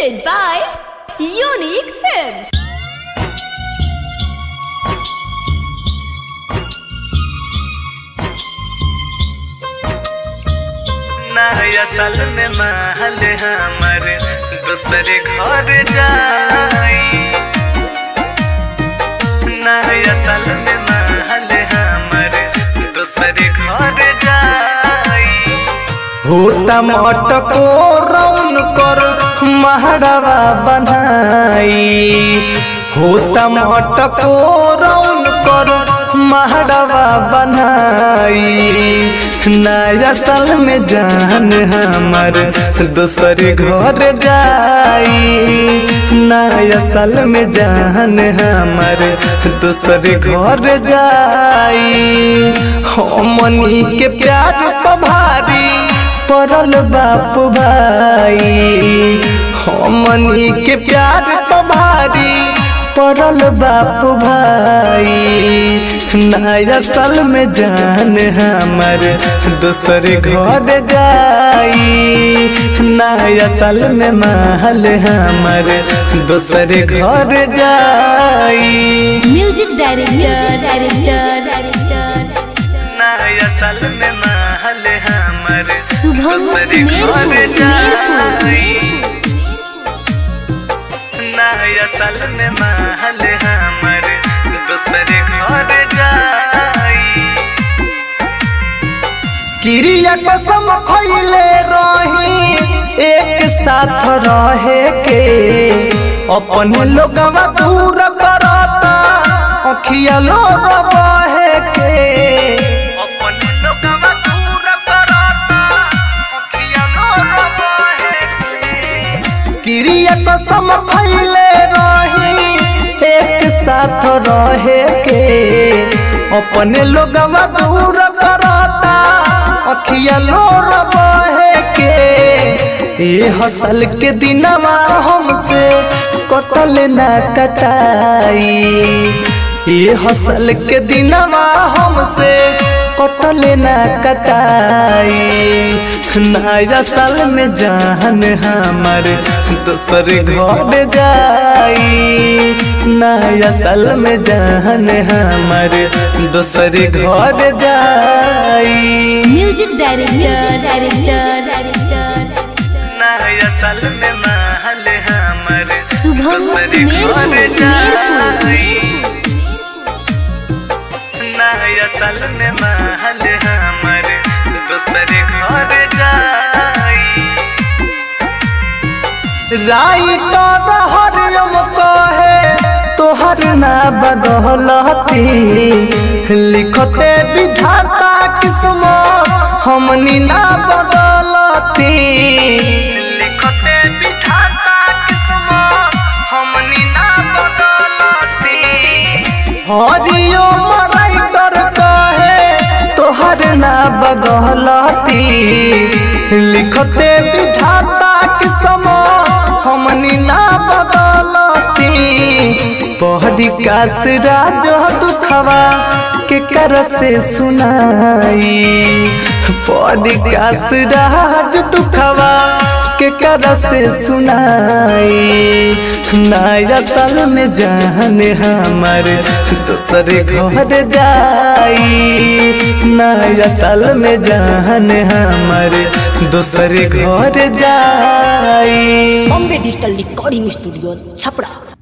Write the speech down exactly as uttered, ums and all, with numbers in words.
presented by Unique Films. नया साल में महल हमारे दूसरे घर जाई। नया साल में महल हमारे दूसरे घर जाई। होता मटको रौन कर महरवा बनाई। होता मटको रौन कर महरवा बनाई। नया साल में जान हमार दूसरे घर जाई। नया साल में जान हमार दूसरे घर जाई। हमनी के प्यार पभारी परल बाप भाई। हमनी के प्यार पभारी परल बाप भाई। नया साल में जान हमार दूसरे घर जाई। नया साल में महल हमार दूसरे घर जाई। म्यूजिक डायरेक्टर डायरेक्टर नया साल में महल हमार शुभम दूसरे घर जाई। नया साल में महल हमार दूसरे घर जाई। क्रिया कसम खइले रही एक साथ रहे के। अपने लोगवा दूर करता अखिया लोग बहे के। अपने लोगवा दूर करता अखिया लोग बहे के। क्रिया कसम खइले रही एक साथ रहे के। अपने लोगवा दूर करता अखिया लोग बहे के। ये हसल के दिनवा हमसे कटल ना कटाई। ये हसल के दिनवा हमसे कटल ना कटाई। नया साल में जान हमार दूसरे घर जाई। नया साल में जान हमार दूसरे घर जाई। म्यूजिक डायरेक्टर डायरेक्टर नया साल में महल हमार शुभम दूसरे घर जाई। नया साल में महल हमार दूसरे घर जाई। राइटर हरियम कहे तोहर ना बदलती। लिखते विधाता किस्मत हमनी ना बदलती। लिखते विधाता किस्मत हमनी ना बदलती। हरियम राइटर कहे तोहर ना बदलती। लिखते विधाता किस्मत हमनी ना बदलती। पहरी कास राज दुखवा के कर से सुनाई। पहरी कास राज दुखवा के कर से सुनाई। नया साल में जान हमार दूसरे घर जाई। नया साल में जान हमार दूसरे घर जाई। Bombay digital recording studio Chhapra.